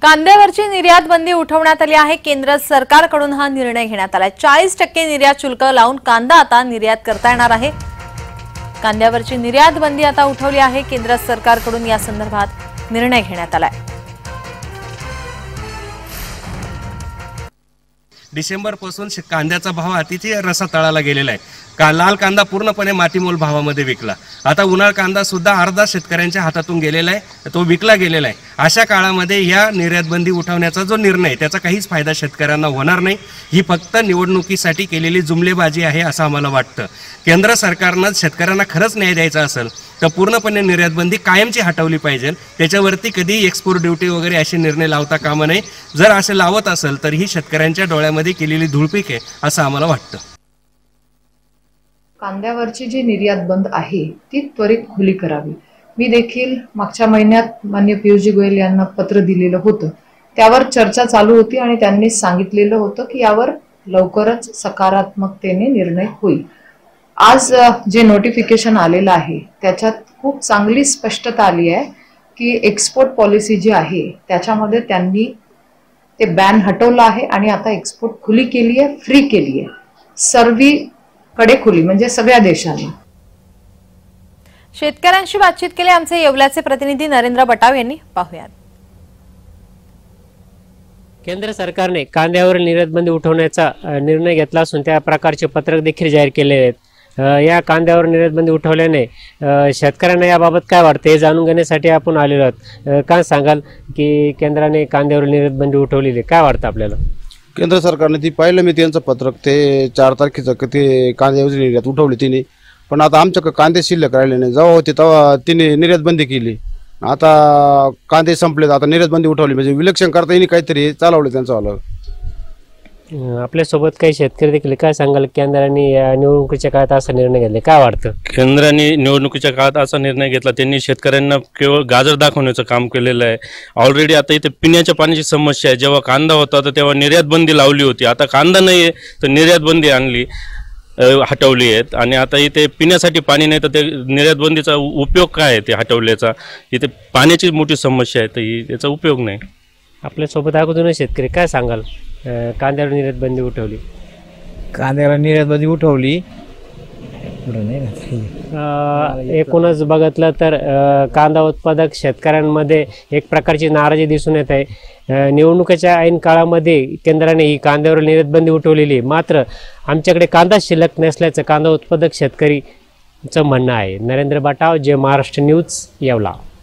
कांद्यावरची निर्यात बंदी उठवण्यात आली आहे। केंद्र सरकारकडून हा निर्णय घेण्यात आलाय। 40% निर्यात शुल्क लावून कांदा आता निर्यात करता येणार आहे। कांद्यावरची निर्यात बंदी आता उठवली आहे। केंद्र सरकारकडून या संदर्भात निर्णय घेण्यात आलाय। डिसेंबर पासून कांद्याचा भाव अतिशय रसातळाला गेलेला आहे। लाल कांदा पूर्णपणे मातीमोल भावामध्ये विकला। आता उन्हाळ कांदा सुद्धा अर्धा शेतकऱ्यांच्या हातातून गेलेला आहे, तो विकला गेलेला आहे। अशा काळामध्ये या निर्यात बंदी उठवण्याचा जो निर्णय त्याचा काहीच फायदा शेतकऱ्यांना होणार नाही। ही फक्त निवडणुकीसाठी केलेली जुमलेबाजी आहे असं आम्हाला वाटतं। केंद्र सरकारनं शेतकऱ्यांना खरंच न्याय द्यायचा असेल तर पूर्णपणे निर्यात बंदी कायमची हटवली पाहिजे। त्याच्यावरती कधी एक्सपोर्ट ड्यूटी वगैरे असे निर्णय लावता कामा नये। जर असे लावत असेल तर ही शेतकऱ्यांच्या डोळ्यामध्ये केलेली धुळपीक आहे असं आम्हाला वाटतं। कांद्यावरची जी निर्यात बंद आहे ती त्वरित खुली करावी। मी देखील मागच्या महिन्यात माननीय पीयूष गोयल यांना पत्र दिलेलं होतं, त्यावर चर्चा चालू होती आणि त्यांनी सांगितलेलं होतं की यावर लवकरच सकारात्मकतेने निर्णय होईल। आज जे नोटिफिकेशन आलेलं आहे त्याच्यात खूप चांगली स्पष्टता आली आहे की एक्सपोर्ट पॉलिसी जी आहे त्याच्यामध्ये त्यांनी ते बॅन हटवलं आहे आणि आता एक्सपोर्ट खुली केली आहे, फ्री केली आहे, सर्वीकडे खुली, म्हणजे सगळ्या देशांना। शेतकऱ्यांशी बातचीत केली आमचे येवल्याचे प्रतिनिधी नरेंद्र बटाव यांनी। पाहूयात। केंद्र सरकारने कांद्यावर निर्यात बंदी उठवण्याचा निर्णय घेतला असून त्या प्रकारचे पत्रक देखील जाहीर केले आहेत। या कांद्यावर निर्यात बंदी उठवल्याने शेतकऱ्यांना याबाबत काय वाटते हे जाणून घेण्यासाठी आपण आलेलो आहोत। काय सांगाल की केंद्राने कांद्यावर निर्यात बंदी उठवलेली, काय वाटतं आपल्याला? केंद्र सरकारने ती पाहिलं मी त्यांचं पत्रक, ते 4 तारखेचं ते कांद्यावरची निर्यात उठवली तिने, पण आता आमच्याकडे कांदे शिल्लक राहिले नाही। जेव्हा होते तेव्हा तिने निर्यात बंदी केली, आता कांदे संपलेत, आता निर्यात बंदी उठवली, म्हणजे विलक्षण करता येईल काहीतरी चालवलं त्यांचं आलं। आपल्यासोबत काही शेतकरी देखील, काय सांगाल केंद्राने या निवडणुकीच्या काळात असा निर्णय घेतला, काय वाटतं? केंद्राने निवडणुकीच्या काळात असा निर्णय घेतला, त्यांनी शेतकऱ्यांना केवळ गाजर दाखवण्याचं काम केलेलं आहे। ऑलरेडी आता इथे पिण्याच्या पाण्याची समस्या आहे। जेव्हा कांदा होता तर तेव्हा निर्यात बंदी लावली होती, आता कांदा नाही आहे तर निर्यात बंदी आणली, हटवली आहेत। आणि आता इथे पिण्यासाठी पाणी नाही तर ते निर्यात बंदीचा उपयोग काय आहे? ते हटवल्याचा इथे पाण्याची मोठी समस्या आहे, तर याचा उपयोग नाही। आपल्यासोबत अगोदर शेतकरी, काय सांगाल कांद्यावर निर्यात बंदी उठवली? कांद्याला निर्यात बंदी उठवली एकूणच बघितलं तर कांदा उत्पादक शेतकऱ्यांमध्ये एक प्रकारची नाराजी दिसून येत आहे। निवडणुकीच्या ऐन काळामध्ये केंद्राने ही कांद्यावर निर्यात बंदी उठवलेली, मात्र आमच्याकडे कांदा शिल्लक नसल्याचं कांदा उत्पादक शेतकरीचं म्हणणं आहे। नरेंद्र बटाव, जे महाराष्ट्र न्यूज, येवला।